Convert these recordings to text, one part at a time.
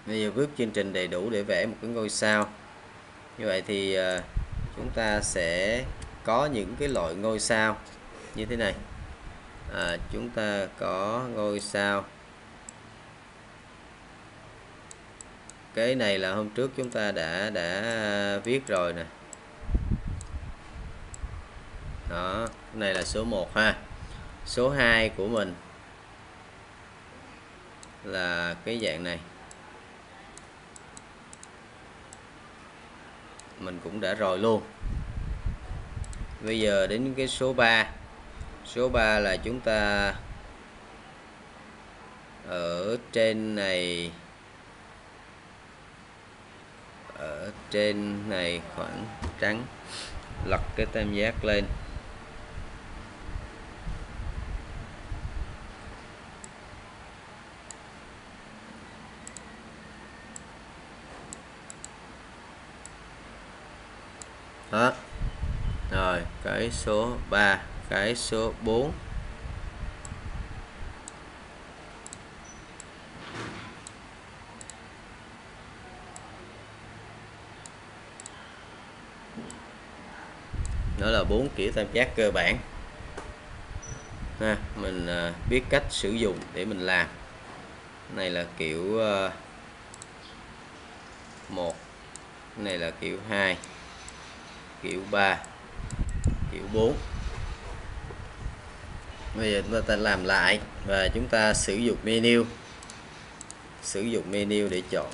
Bây giờ viết chương trình đầy đủ để vẽ một cái ngôi sao. Như vậy thì chúng ta sẽ có những cái loại ngôi sao như thế này. Chúng ta có ngôi sao. Cái này là hôm trước chúng ta đã viết rồi nè. Đó, cái này là số 1 ha. Số 2 của mình là cái dạng này. Mình cũng đã rồi luôn. Bây giờ đến cái số 3. Số 3 là chúng ta ở trên này, khoảng trắng, lật cái tam giác lên. Đó. Rồi, cái số 3, cái số 4. Đó là 4 kiểu tam giác cơ bản. Mình biết cách sử dụng để mình làm. Này là kiểu 1, này là kiểu 2, kiểu 3, kiểu 4. Bây giờ chúng ta làm lại và chúng ta sử dụng menu. Sử dụng menu để chọn.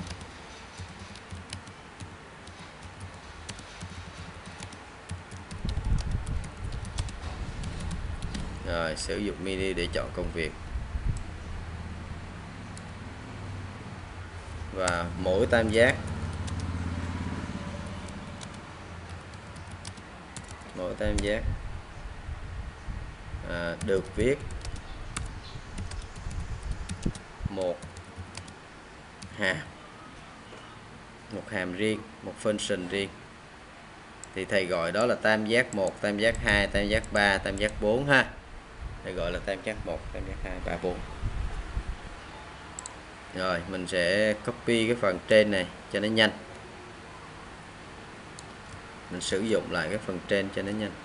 Rồi, sử dụng menu để chọn công việc. Và mỗi tam giác được viết một hàm riêng, một function riêng. Thì thầy gọi đó là tam giác 1, tam giác 2, tam giác 3, tam giác 4 ha. Thầy gọi là tam giác 1, tam giác 2, 3, 4. Rồi, mình sẽ copy cái phần trên này cho nó nhanh. Mình sử dụng lại cái phần trên cho nó nhanh.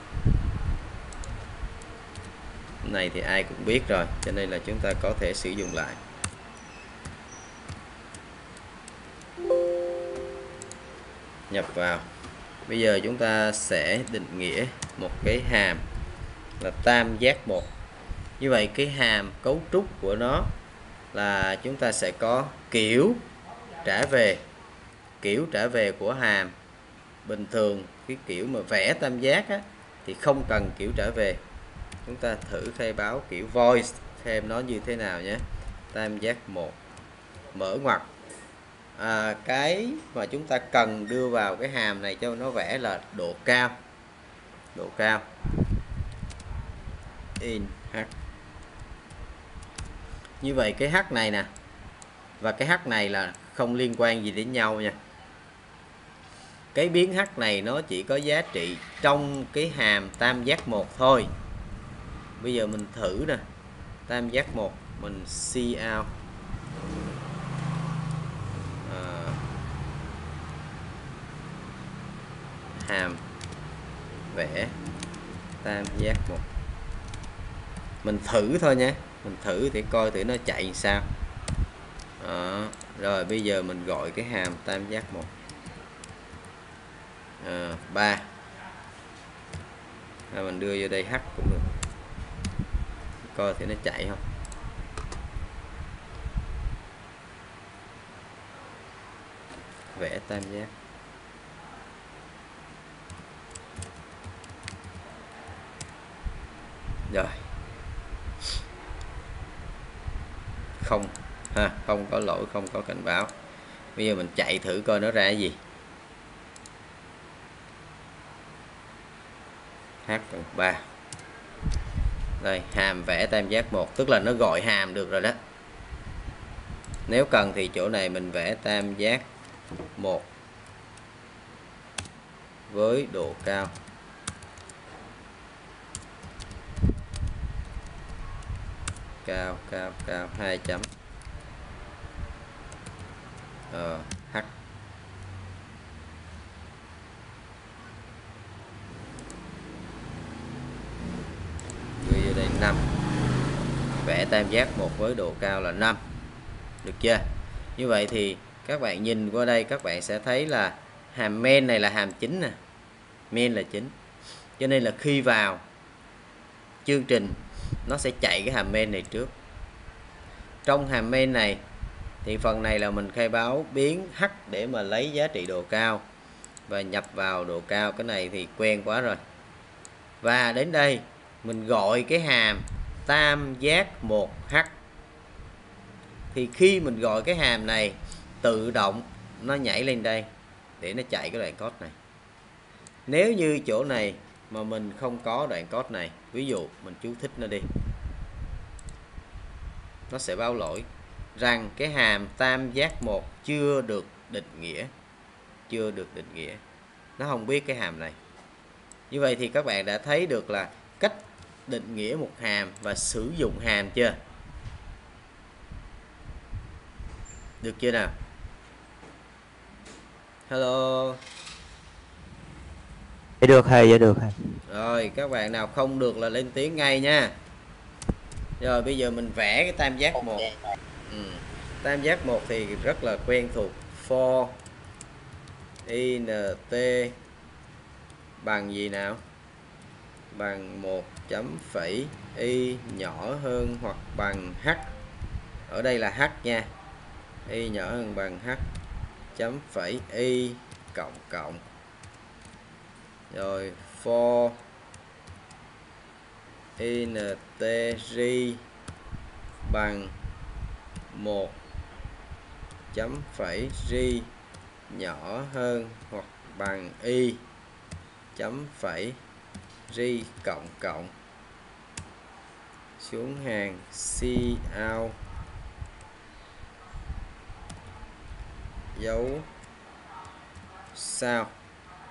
Cái này thì ai cũng biết rồi, cho nên là chúng ta có thể sử dụng lại. Nhập vào. Bây giờ chúng ta sẽ định nghĩa một cái hàm là tam giác 1. Như vậy cái hàm cấu trúc của nó là chúng ta sẽ có kiểu trả về. Kiểu trả về của hàm bình thường, cái kiểu mà vẽ tam giác á, thì không cần kiểu trả về. Chúng ta thử khai báo kiểu void xem nó như thế nào nhé. Tam giác 1 mở ngoặc. Cái mà chúng ta cần đưa vào cái hàm này cho nó vẽ là độ cao. Độ cao in h. Như vậy cái h này nè và cái h này là không liên quan gì đến nhau nha. Cái biến h này nó chỉ có giá trị trong cái hàm tam giác 1 thôi. Bây giờ mình thử nè. Tam giác 1 mình cout hàm vẽ tam giác 1. Mình thử thôi nhé. Mình thử để coi thử nó chạy làm sao. Rồi bây giờ mình gọi cái hàm tam giác 1 3. Rồi mình đưa vô đây h cũng được. Coi thử nó chạy không. Vẽ tam giác. Rồi. Không ha, không có lỗi, không có cảnh báo. Bây giờ mình chạy thử coi nó ra cái gì. h/3. Đây, hàm vẽ tam giác 1, tức là nó gọi hàm được rồi đó. Nếu cần thì chỗ này mình vẽ tam giác 1 với độ cao cao 2 chấm. H ghi vô đây 5, vẽ tam giác một với độ cao là 5, được chưa? Như vậy thì các bạn nhìn qua đây, các bạn sẽ thấy là hàm men này là hàm chính nè, men là chính, cho nên là khi vào chương trình nó sẽ chạy cái hàm men này trước. Trong hàm men này thì phần này là mình khai báo biến h để mà lấy giá trị độ cao và nhập vào độ cao, cái này thì quen quá rồi. Và đến đây mình gọi cái hàm tam giác 1h, thì khi mình gọi cái hàm này tự động nó nhảy lên đây để nó chạy cái đoạn code này. Nếu như chỗ này mà mình không có đoạn code này, ví dụ mình chú thích nó đi, nó sẽ báo lỗi rằng cái hàm tam giác 1 chưa được định nghĩa, chưa được định nghĩa, nó không biết cái hàm này. Như vậy thì các bạn đã thấy được là cách định nghĩa một hàm và sử dụng hàm chưa? Được chưa nào? Hello. Được thầy, dạ được thầy. Rồi, các bạn nào không được là lên tiếng ngay nha. Rồi bây giờ mình vẽ cái tam giác 1. Tam giác 1 thì rất là quen thuộc. For int bằng gì nào? Bằng 1 chấm phẩy y nhỏ hơn hoặc bằng h. Ở đây là h nha. Y nhỏ hơn bằng h chấm phẩy y cộng cộng. Rồi for int bằng 1 chấm phẩy y nhỏ hơn hoặc bằng y chấm phẩy y cộng cộng xuống hàng cout dấu sao.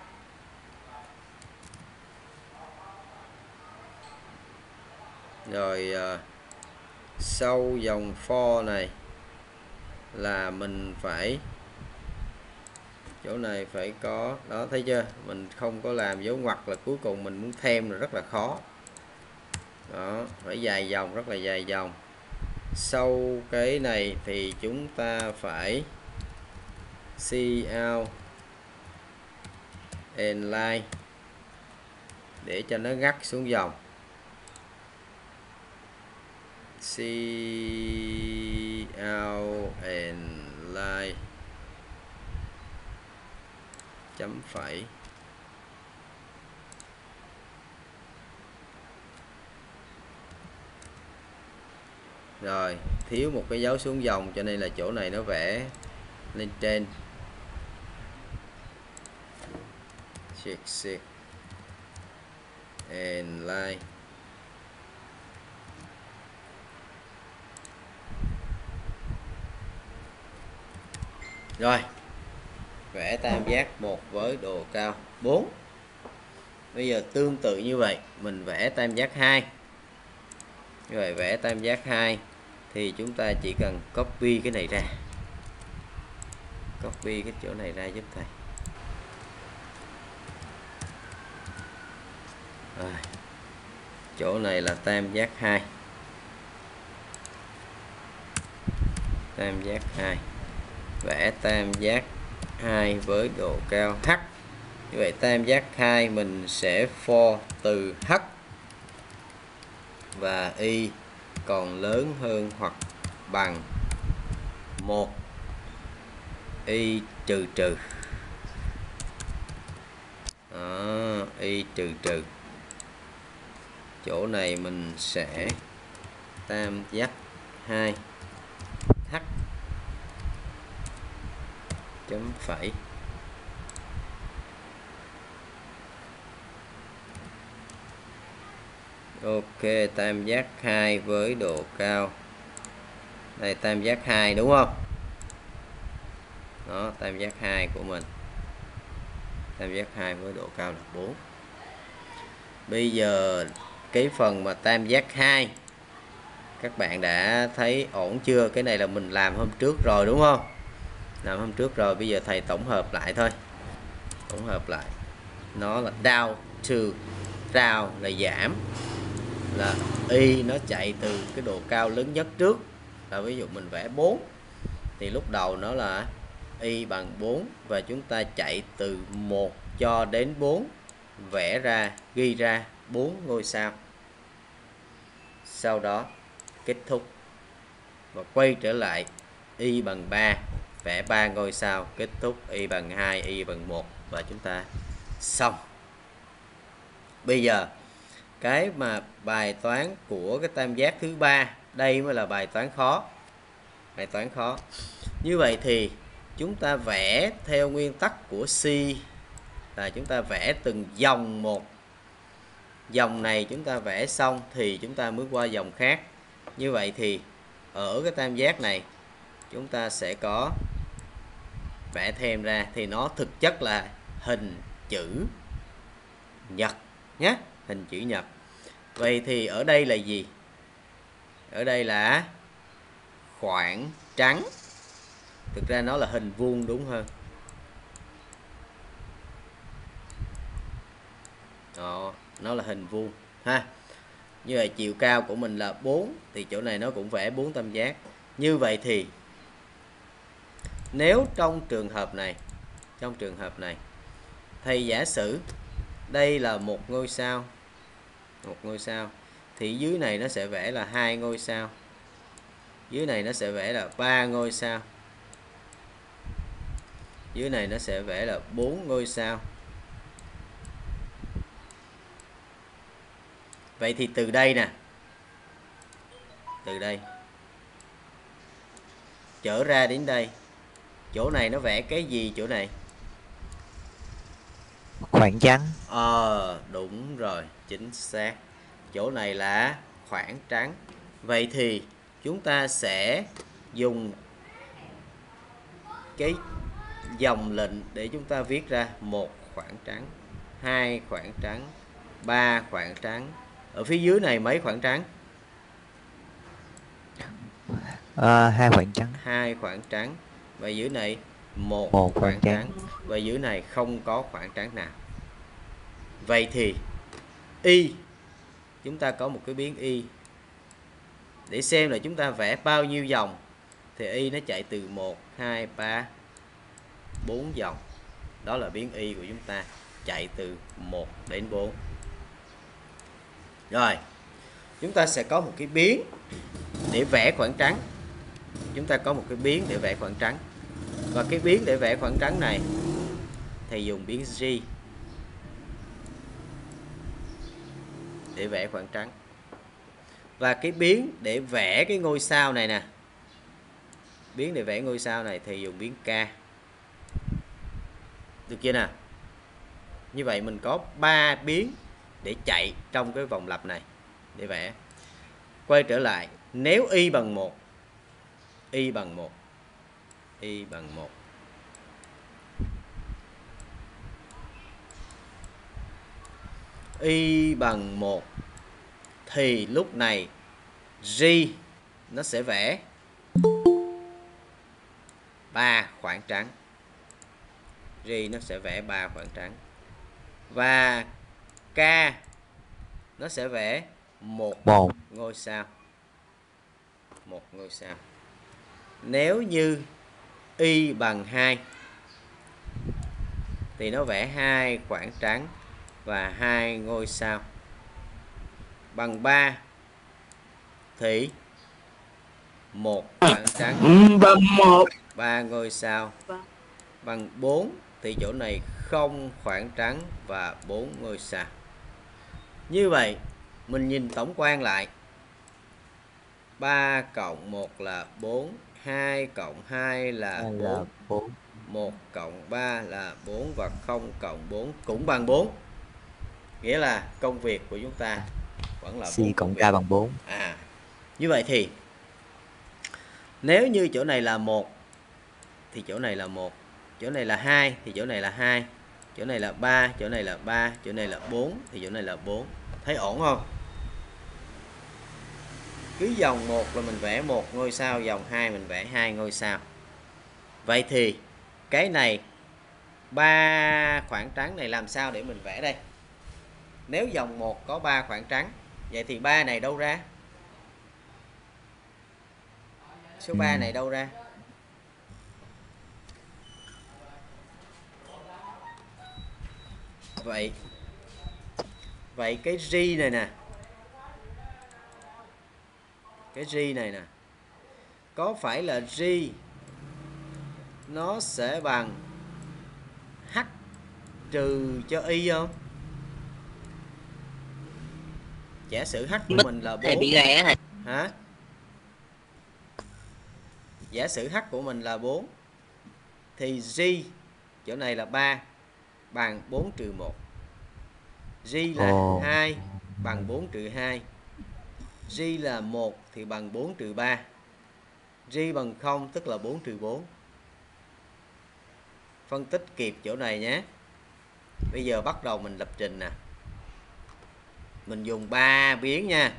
Rồi sau dòng for này là mình phải, chỗ này phải có, đó thấy chưa, mình không có làm dấu ngoặc là cuối cùng mình muốn thêm là rất là khó. Đó, phải dài dòng, rất là dài dòng. Sau cái này thì chúng ta phải cout and line để cho nó ngắt xuống dòng. Cout and line chấm phẩy. Rồi, thiếu một cái dấu xuống dòng cho nên là chỗ này nó vẽ lên trên. Check and line. Rồi, vẽ tam giác 1 với độ cao 4. Bây giờ tương tự như vậy, mình vẽ tam giác 2. Như vậy vẽ tam giác 2 thì chúng ta chỉ cần copy cái này ra. Copy cái chỗ này ra giúp thầy. Rồi. Chỗ này là tam giác 2. Tam giác 2. Vẽ tam giác 2 với độ cao h. Như vậy tam giác 2 mình sẽ for từ h và y còn lớn hơn hoặc bằng 1 y trừ trừ. Đó, y trừ trừ. Chỗ này mình sẽ tam giác 2 h chấm phẩy ok, tam giác 2 với độ cao, đây tam giác 2 đúng không? Đó, tam giác 2 của mình, tam giác 2 với độ cao là 4. Bây giờ cái phần mà tam giác 2 các bạn đã thấy ổn chưa? Cái này là mình làm hôm trước rồi đúng không? làm hôm trước rồi, bây giờ thầy tổng hợp lại thôi. Tổng hợp lại, nó là down to, down là giảm, là y nó chạy từ cái độ cao lớn nhất trước, là ví dụ mình vẽ 4 thì lúc đầu nó là y bằng 4, và chúng ta chạy từ 1 cho đến 4, vẽ ra, ghi ra 4 ngôi sao. Sau đó kết thúc và quay trở lại y bằng 3, vẽ 3 ngôi sao, kết thúc y bằng 2, y bằng 1 và chúng ta xong. Bây giờ cái mà bài toán của cái tam giác thứ ba, đây mới là bài toán khó. Bài toán khó. Như vậy thì chúng ta vẽ theo nguyên tắc của C, là chúng ta vẽ từng dòng một. Dòng này chúng ta vẽ xong thì chúng ta mới qua dòng khác. Như vậy thì ở cái tam giác này chúng ta sẽ có vẽ thêm ra, thì nó thực chất là hình chữ nhật nhé, hình chữ nhật. Vậy thì ở đây là gì? Ở đây là khoảng trắng. Thực ra nó là hình vuông đúng hơn. Đó, nó là hình vuông ha. Như vậy chiều cao của mình là 4, thì chỗ này nó cũng vẽ 4 tam giác. Như vậy thì nếu trong trường hợp này thầy giả sử đây là một ngôi sao, thì dưới này nó sẽ vẽ là 2 ngôi sao, dưới này nó sẽ vẽ là 3 ngôi sao, dưới này nó sẽ vẽ là 4 ngôi sao. Vậy thì từ đây nè, từ đây trở ra đến đây, chỗ này nó vẽ cái gì chỗ này? Khoảng trắng. Đúng rồi, chính xác. Chỗ này là khoảng trắng. Vậy thì chúng ta sẽ dùng cái dòng lệnh để chúng ta viết ra một khoảng trắng, 2 khoảng trắng, 3 khoảng trắng. Ở phía dưới này mấy khoảng trắng? 2 khoảng trắng. 2 khoảng trắng. Và dưới này một khoảng trắng. Và dưới này không có khoảng trắng nào. Vậy thì y, chúng ta có một cái biến y để xem là chúng ta vẽ bao nhiêu dòng. Thì y nó chạy từ 1, 2, 3, 4 dòng. Đó là biến y của chúng ta, chạy từ 1 đến 4. Rồi, chúng ta sẽ có một cái biến để vẽ khoảng trắng. Chúng ta có một cái biến để vẽ khoảng trắng. Và cái biến để vẽ khoảng trắng này thầy dùng biến G để vẽ khoảng trắng. Và cái biến để vẽ cái ngôi sao này nè, biến để vẽ ngôi sao này thì dùng biến K. Được chưa nào? Như vậy mình có 3 biến để chạy trong cái vòng lặp này để vẽ. Quay trở lại, nếu y bằng 1, y bằng 1, y bằng 1, y bằng 1 thì lúc này G nó sẽ vẽ 3 khoảng trắng. G nó sẽ vẽ 3 khoảng trắng. Và K nó sẽ vẽ một ngôi sao. Một ngôi sao. Nếu như y bằng 2 thì nó vẽ 2 khoảng trắng và 2 ngôi sao. Bằng 3 thì 1 khoảng trắng, bằng 1, 3 ngôi sao. Bằng 4 thì chỗ này 0 khoảng trắng và 4 ngôi sao. Như vậy mình nhìn tổng quan lại, 3 cộng 1 là 4, 2 cộng 2 là 4, 1 cộng 3 là 4 và 0 cộng 4 cũng bằng 4. Nghĩa là công việc của chúng ta vẫn là 4 cộng 3 bằng 4. Như vậy thì nếu như chỗ này là 1 thì chỗ này là 1, chỗ này là 2 thì chỗ này là 2, chỗ này là 3, chỗ này là 3, chỗ này là 4 thì chỗ này là 4. Thấy ổn không? Cứ dòng 1 là mình vẽ 1 ngôi sao, dòng 2 mình vẽ 2 ngôi sao. Vậy thì cái này 3 khoảng trắng này làm sao để mình vẽ đây? Nếu dòng 1 có 3 khoảng trắng, vậy thì 3 này đâu ra? Số 3 này đâu ra? Vậy cái G này nè, cái G này nè, có phải là G nó sẽ bằng H trừ cho Y không? Giả sử H của mình là 4 bị ghẻ này. hả? Giả sử H của mình là 4 thì G chỗ này là 3 bằng 4 trừ 1. G là 2 bằng 4 trừ 2. G là 1 thì bằng 4 trừ 3. G bằng 0 tức là 4 trừ 4. Phân tích kịp chỗ này nhé. Bây giờ bắt đầu mình lập trình nè. Mình dùng 3 biến nha.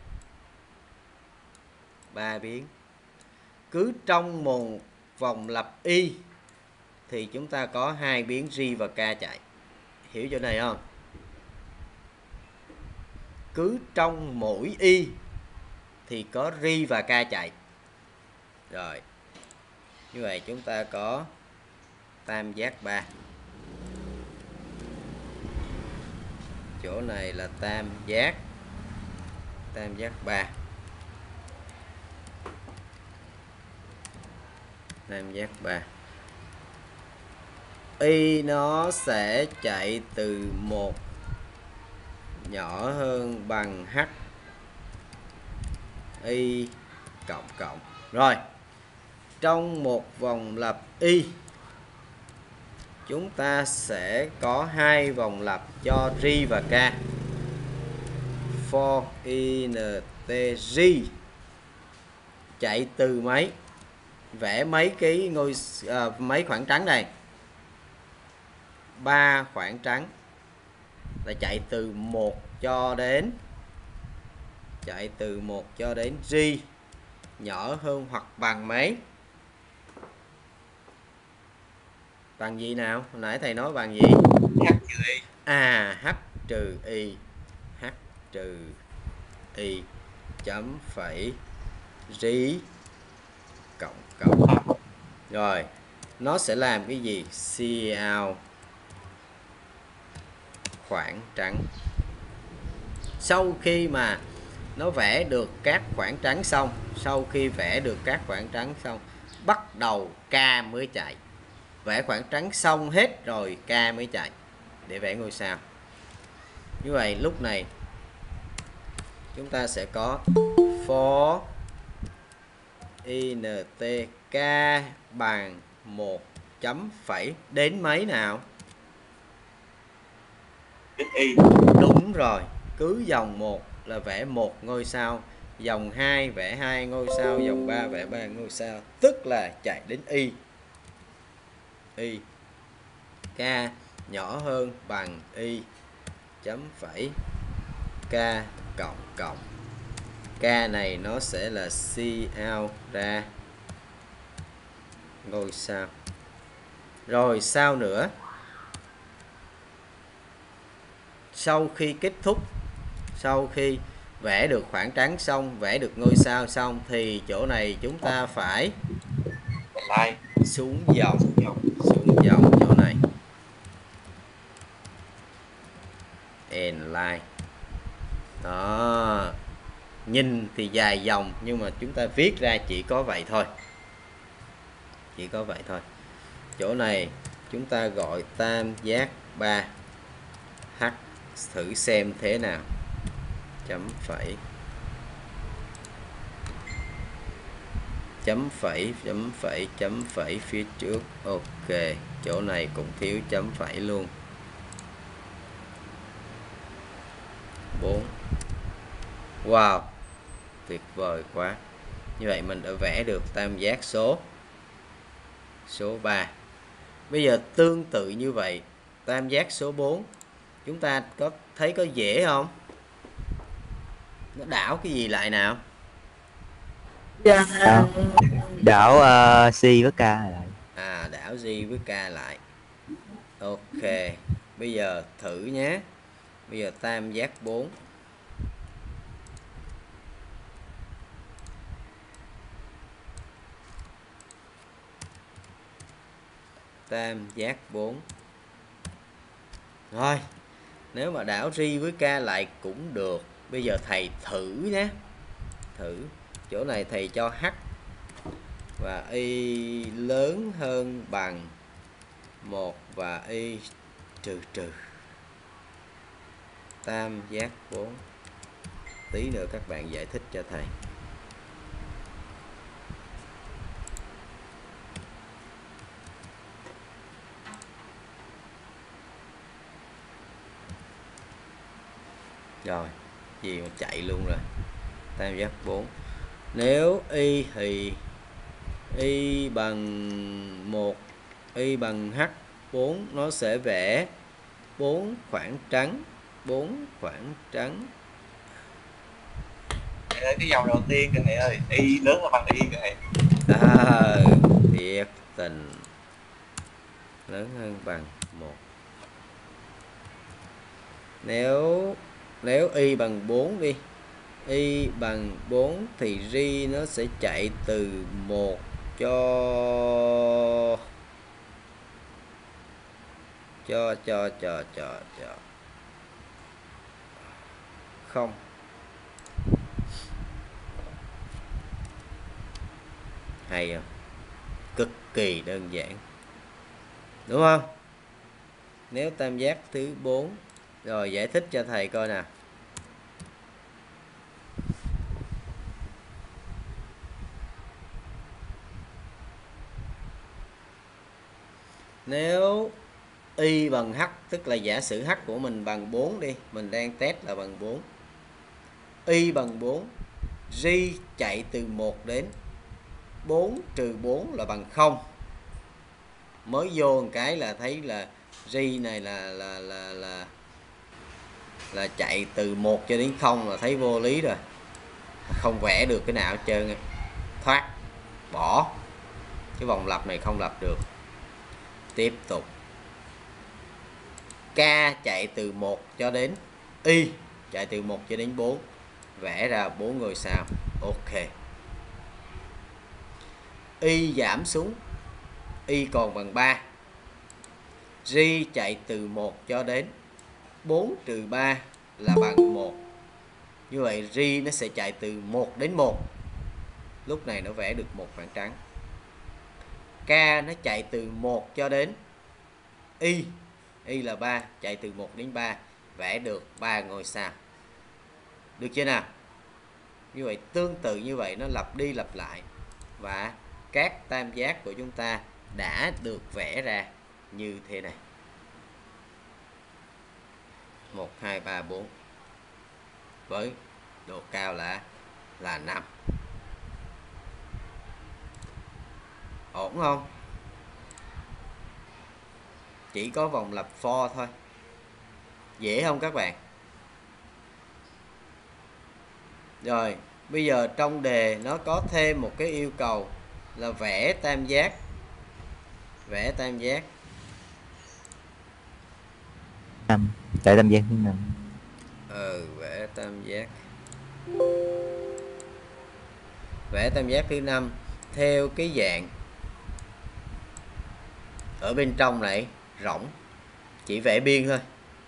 3 biến. Cứ trong một vòng lặp y thì chúng ta có 2 biến G và K chạy. Hiểu chỗ này không? Cứ trong mỗi y thì có R và K chạy. Rồi. Như vậy chúng ta có tam giác 3. Chỗ này là tam giác 3. Tam giác 3. Y nó sẽ chạy từ 1 nhỏ hơn bằng H Y cộng. Rồi. Trong một vòng lặp Y chúng ta sẽ có 2 vòng lặp cho R và K. For int G chạy từ mấy? Vẽ mấy cái mấy khoảng trắng này? 3 khoảng trắng là chạy từ 1 cho đến G nhỏ hơn hoặc bằng mấy? Bằng gì nào? Hồi nãy thầy nói bằng gì? H trừ Y. H trừ Y. H trừ Y chấm phẩy R cộng. Rồi, nó sẽ làm cái gì? Cout khoảng trắng. Sau khi mà nó vẽ được các khoảng trắng xong, bắt đầu K mới chạy. Vẽ khoảng trắng xong hết rồi K mới chạy để vẽ ngôi sao. Như vậy lúc này chúng ta sẽ có for int K bằng 1 chấm phẩy đến mấy nào? Đến Y. Đúng rồi, cứ dòng 1 là vẽ 1 ngôi sao, dòng 2 vẽ 2 ngôi sao, dòng 3 vẽ 3 ngôi sao, tức là chạy đến Y. K nhỏ hơn bằng Y chấm phẩy K cộng. K này nó sẽ là Cout ra ngôi sao. Rồi sao nữa? Sau khi kết thúc, sau khi vẽ được khoảng trắng xong, vẽ được ngôi sao xong thì chỗ này chúng ta phải xuống dòng chỗ này. Line. Đó. Nhìn thì dài dòng nhưng mà chúng ta viết ra chỉ có vậy thôi. Chỗ này chúng ta gọi tam giác 3 H, thử xem thế nào. Chấm phẩy phía trước. Ok, chỗ này cũng thiếu chấm phẩy luôn. 4. Wow, tuyệt vời quá. Như vậy mình đã vẽ được tam giác số 3. Bây giờ tương tự như vậy, tam giác số 4 chúng ta có thấy có dễ không? Nó đảo cái gì lại nào? Đảo C với K lại. đảo J với K lại. Ok, bây giờ thử nhé. Bây giờ tam giác 4. Tam giác 4. Rồi, nếu mà đảo J với K lại cũng được. Bây giờ thầy thử nhé. Thử. Chỗ này thầy cho H và Y lớn hơn bằng 1 và Y trừ trừ. Tam giác 4. Tí nữa các bạn giải thích cho thầy. Rồi, gì mà chạy luôn rồi. Tam giác 4. Nếu Y thì Y bằng 1, Y bằng H4, nó sẽ vẽ 4 khoảng trắng, 4 khoảng trắng. Thầy ơi, cái dòng đầu tiên kìa thầy ơi, y lớn hơn bằng y kìa thầy. Thiệt tình, lớn hơn bằng 1. Nếu Y bằng 4 đi, Y bằng 4 thì Ri nó sẽ chạy từ 1 cho không. Hay không? Cực kỳ đơn giản, đúng không? Nếu tam giác thứ 4. Rồi giải thích cho thầy coi nào. Nếu Y bằng H, tức là giả sử H của mình bằng 4 đi, mình đang test là bằng 4. Y bằng 4, J chạy từ 1 đến 4 trừ 4 là bằng 0. Mới vô một cái là thấy là J này là chạy từ 1 cho đến 0 là thấy vô lý rồi. Không vẽ được cái nào hết trơn, thoát, bỏ. Cái vòng lặp này không lặp được. Tiếp tục. K chạy từ 1 cho đến Y chạy từ 1 cho đến 4, vẽ ra 4 ngôi sao. Ok. Y giảm xuống, Y còn bằng 3. J chạy từ 1 cho đến 4 trừ 3 là bằng 1. Như vậy J nó sẽ chạy từ 1 đến 1. Lúc này nó vẽ được một khoảng trắng. K nó chạy từ 1 cho đến Y, Y là 3, chạy từ 1 đến 3, vẽ được 3 ngôi sao. Được chưa nào? Như vậy tương tự như vậy, nó lặp đi lặp lại và các tam giác của chúng ta đã được vẽ ra như thế này. 1 2 3 4 với độ cao là 5. Ổn không? Chỉ có vòng lặp for thôi. Dễ không các bạn? Rồi, bây giờ trong đề nó có thêm một cái yêu cầu là vẽ tam giác. Vẽ tam giác. 5. Tại tam giác thứ 5. Vẽ tam giác. Vẽ tam giác thứ 5 theo cái dạng ở bên trong này rỗng, chỉ vẽ biên thôi.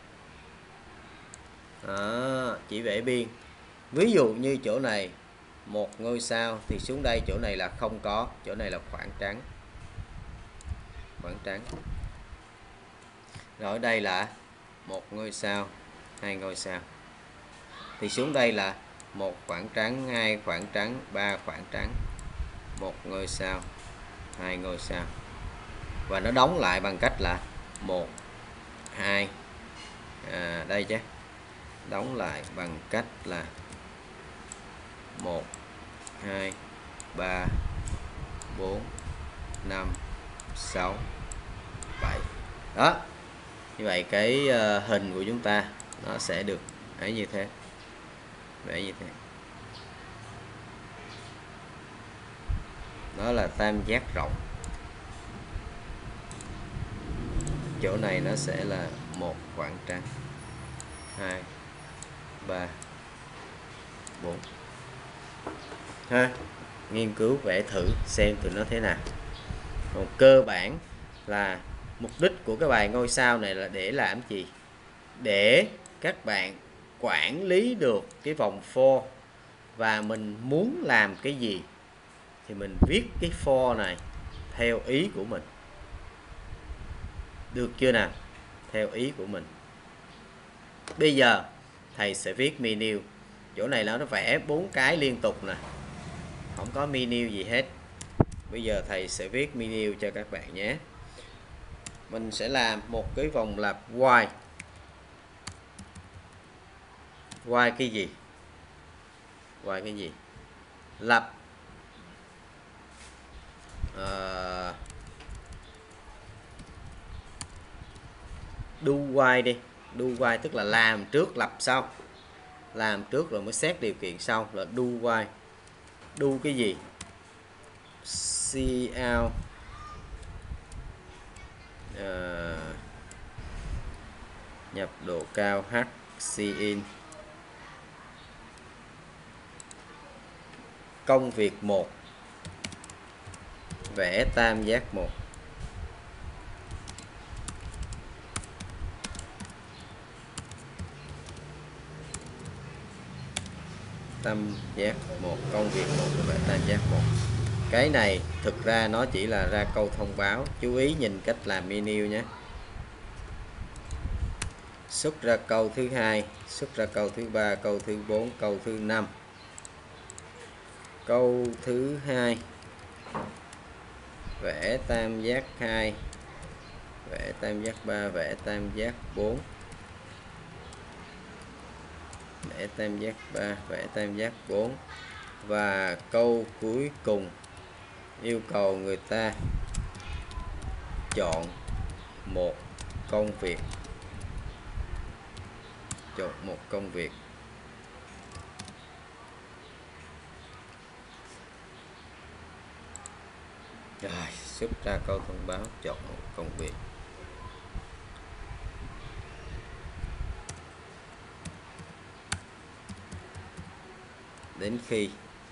Chỉ vẽ biên. Ví dụ như chỗ này một ngôi sao thì xuống đây chỗ này là không có, chỗ này là khoảng trắng. Khoảng trắng. Rồi ở đây là một ngôi sao, hai ngôi sao. Thì xuống đây là một khoảng trắng, hai khoảng trắng, ba khoảng trắng, một ngôi sao, hai ngôi sao. Và nó đóng lại bằng cách là 1 2 đây chứ. Đóng lại bằng cách là 1 2 3 4 5 6 7. Đó. Như vậy cái hình của chúng ta nó sẽ được ấy như thế. Vẽ như thế. Đó là tam giác rộng. chỗ này nó sẽ là một khoảng trắng, 2 3 4 ha. Nghiên cứu vẽ thử xem tụi nó thế nào. Còn cơ bản là mục đích của cái bài ngôi sao này là để làm gì? Để các bạn quản lý được cái vòng for, và mình muốn làm cái gì thì mình viết cái for này theo ý của mình. Được chưa nào? Theo ý của mình. Bây giờ thầy sẽ viết menu. Chỗ này nó vẽ 4 cái liên tục nè, không có menu gì hết. Bây giờ thầy sẽ viết menu cho các bạn nhé. Mình sẽ làm một cái vòng lặp while. While cái gì? While cái gì? Lặp do while đi. Do while tức là làm trước lặp sau. Làm trước rồi mới xét điều kiện sau là do while. Do cái gì? Cout nhập độ cao h cin công việc 1, vẽ tam giác 1. Tam giác 1, công việc 1, vẽ tam giác 1. Cái này thực ra nó chỉ là ra câu thông báo. Chú ý nhìn cách làm menu nhé. Xuất ra câu thứ 2, xuất ra câu thứ 3, câu thứ 4, câu thứ 5. Câu thứ 2 vẽ tam giác 2, vẽ tam giác 3, vẽ tam giác 4, vẽ tam giác 3, vẽ tam giác 4. Và câu cuối cùng yêu cầu người ta chọn một công việc. Chọn một công việc. Rồi, xuất ra câu thông báo chọn một công việc. Đến khi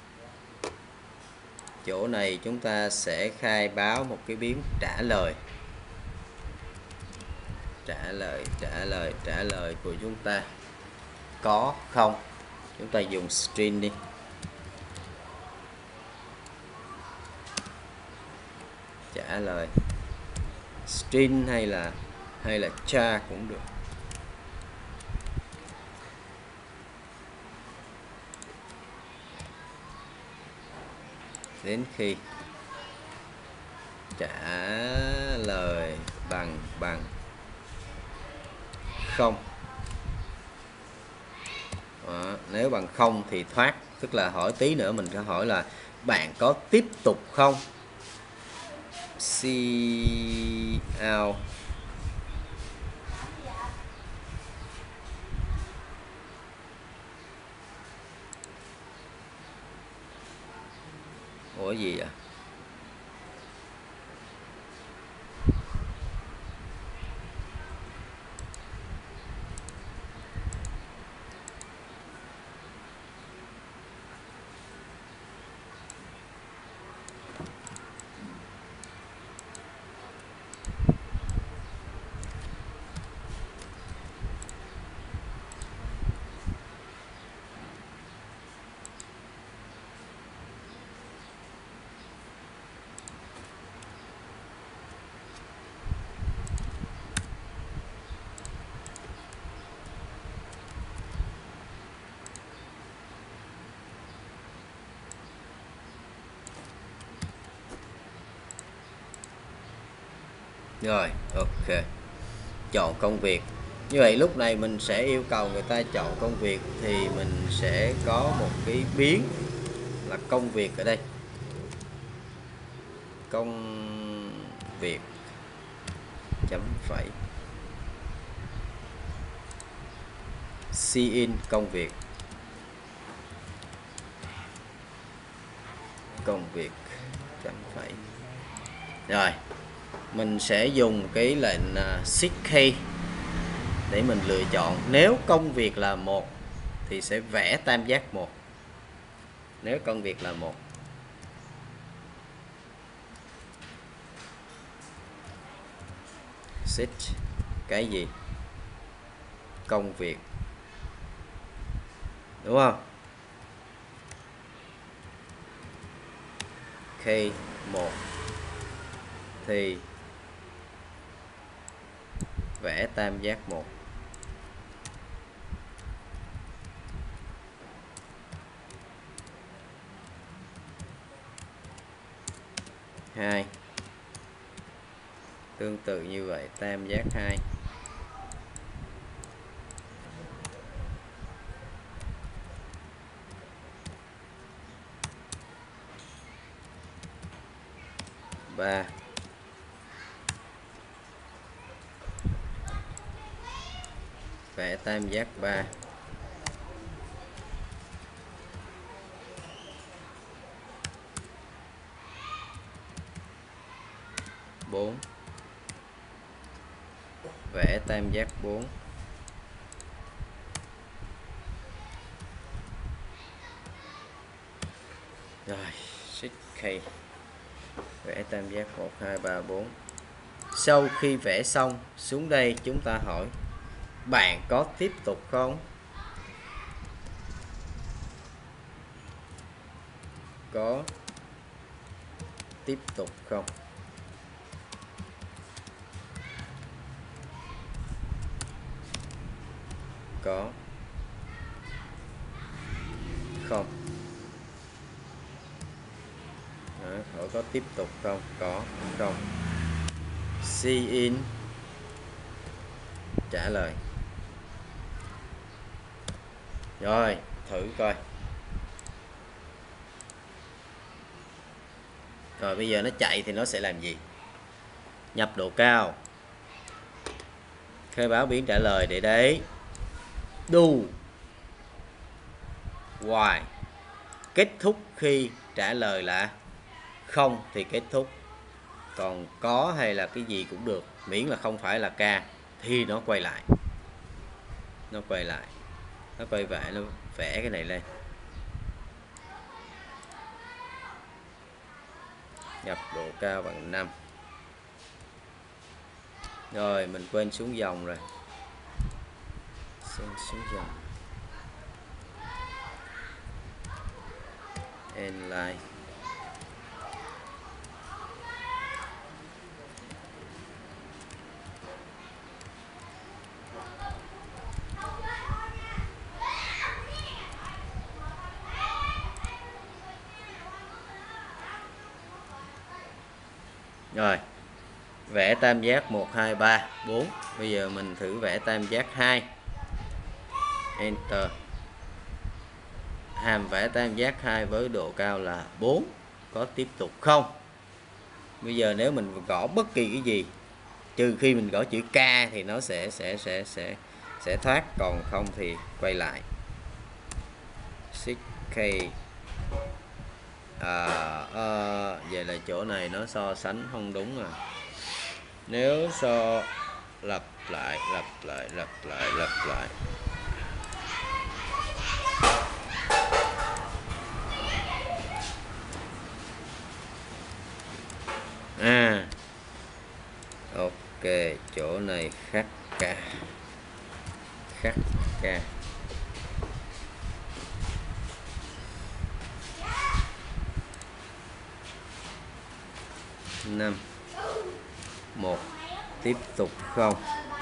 chỗ này chúng ta sẽ khai báo một cái biến trả lời. Trả lời của chúng ta có không. Chúng ta dùng string đi. Trả lời string hay là char cũng được. Đến khi trả lời bằng không. Đó, nếu bằng không thì thoát, tức là hỏi tí nữa mình sẽ hỏi là bạn có tiếp tục không. Cout ủa gì vậy? Rồi, ok. Chọn công việc. Như vậy lúc này mình sẽ yêu cầu người ta chọn công việc thì mình sẽ có một cái biến là công việc ở đây. Công việc chấm phẩy cin công việc. Công việc chấm phẩy. Rồi, mình sẽ dùng cái lệnh Shift key để mình lựa chọn. Nếu công việc là 1 thì sẽ vẽ tam giác 1. Nếu công việc là 1. Shift cái gì? Công việc. Đúng không? Key 1 thì vẽ tam giác 1. Hai. Tương tự như vậy, tam giác 2. Ba. Vẽ tam giác 3. 4. Vẽ tam giác 4. Rồi, Shift K. Vẽ tam giác 1 2 3 4. Sau khi vẽ xong, xuống đây chúng ta hỏi bạn có tiếp tục không? Có tiếp tục không? Có. Không. Đó, hỏi có tiếp tục không? Có. Không. See in. Trả lời. Rồi, thử coi. Rồi bây giờ nó chạy thì nó sẽ làm gì? Nhập độ cao. Khai báo biến trả lời để đấy. Do. While. Kết thúc khi trả lời là không thì kết thúc. Còn có hay là cái gì cũng được, miễn là không phải là K thì nó quay lại. Nó quay lại. Nó quay lại, nó vẽ cái này lên. Nhập độ cao bằng 5. Rồi mình quên xuống dòng rồi. Xuống dòng. Endline. Rồi. Vẽ tam giác 1 2 3 4. Bây giờ mình thử vẽ tam giác 2. Enter. Hàm vẽ tam giác 2 với độ cao là 4. Có tiếp tục không? Bây giờ nếu mình gõ bất kỳ cái gì, trừ khi mình gõ chữ K thì nó sẽ thoát, còn không thì quay lại. Shift K. Vậy là chỗ này nó so sánh không đúng à. Nếu so lặp lại. Ok, chỗ này khác K. Khác K. 5 1 tiếp tục không?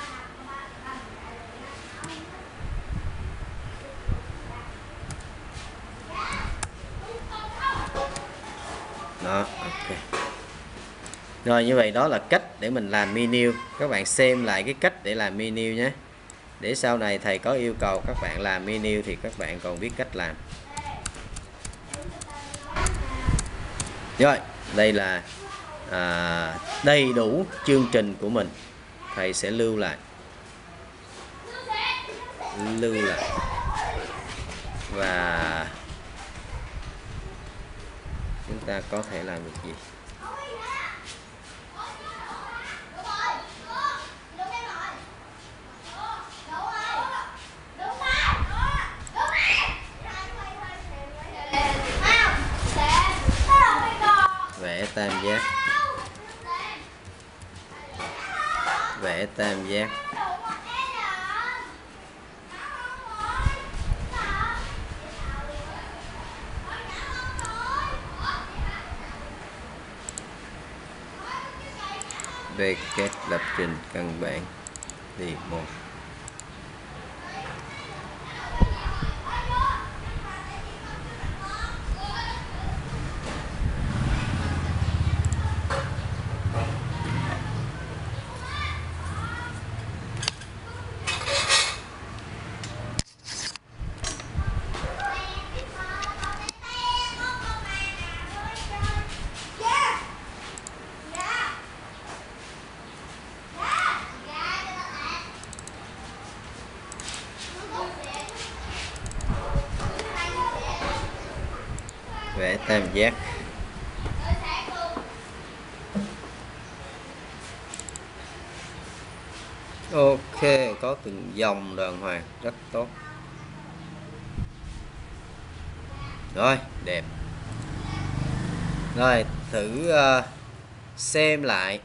Đó, ok. Rồi như vậy đó là cách để mình làm menu. Các bạn xem lại cái cách để làm menu nhé. Để sau này thầy có yêu cầu các bạn làm menu thì các bạn còn biết cách làm. Rồi, đây là đầy đủ chương trình của mình. Thầy sẽ lưu lại. Và chúng ta có thể làm được gì? tam giác. Vẽ tam giác. Về các lập trình căn bản thì 1. Vẽ tam giác. Ok, có từng dòng đàng hoàng, rất tốt. Rồi, đẹp. Rồi, thử xem lại.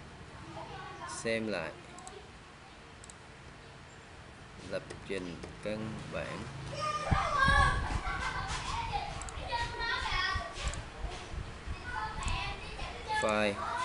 Lập trình căn bản. File